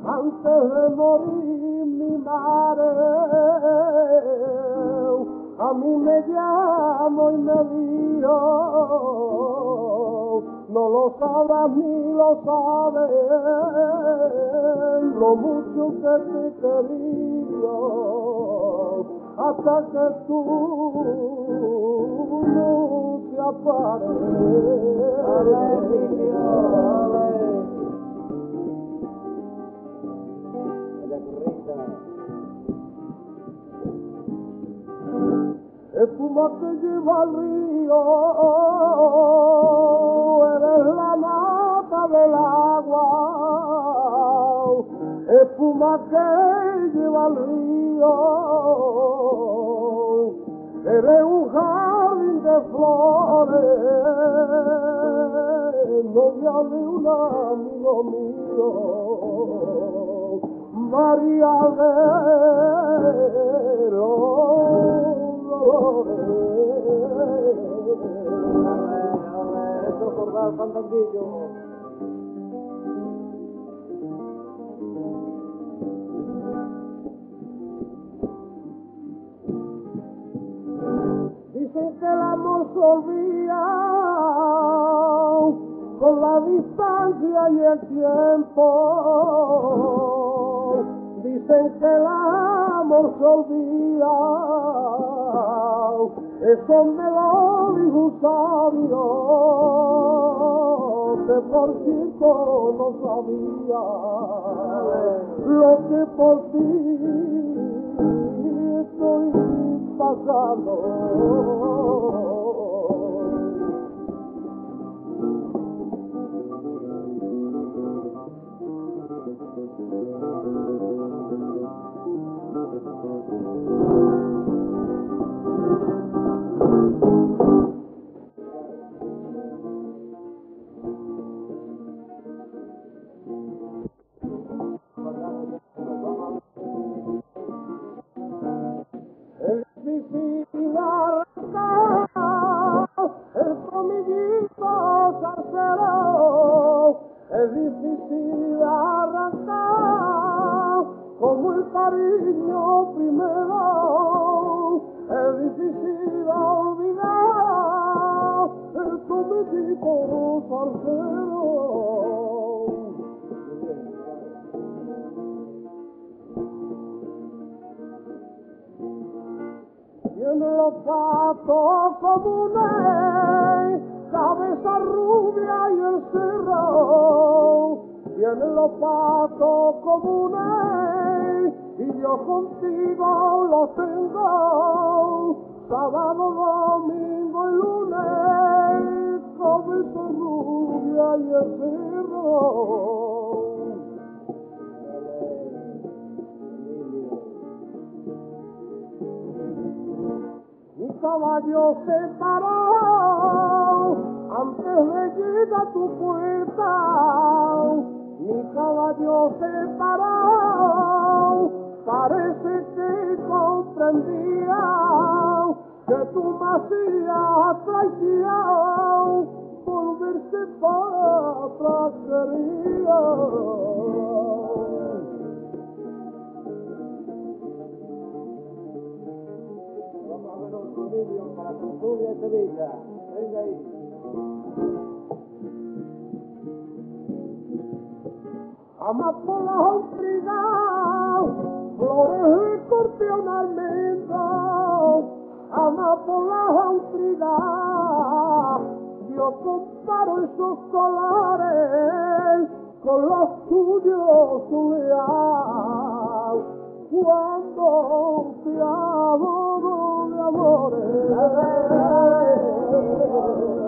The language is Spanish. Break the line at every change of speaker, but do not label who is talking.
antes de morir mi madre, a mí me llamó y me dijo, no lo sabrás ni lo sabes, lo mucho que te he querido, hasta que tú no te apareces. Espuma que lleva al río, eres la nata del agua. Espuma que lleva al río, eres un jardín de flores, novia de un amigo mío, María de
Eso acordar Fandandillo.
Dicen que el amor se olvida con la distancia y el tiempo. Dicen que el amor se olvida, eso me lo dijo un sabio, que por cierto no sabía lo que por ti estoy pasando. Es difícil arrancar el comidito salsero, es difícil arrancar como el cariño primero, es difícil olvidar el comidito salsero. Tiene los patos comunes, cabeza rubia y el cerro. Tiene los patos comunes y yo contigo los tengo. Sábado, domingo y lunes, cabeza rubia y el cerro. Mi caballo se paró antes de llegar a tu puerta. Mi caballo se paró, parece que comprendía que tú me hacías traición, volverse para atrás quería.
Para Consulia y Sevilla. Venga ahí.
Amapolas intrigadas, flores de escorpión almendro. Amapolas intrigadas, yo comparo esos colares con los tuyos, tu leal. Cuando te adoro de amores.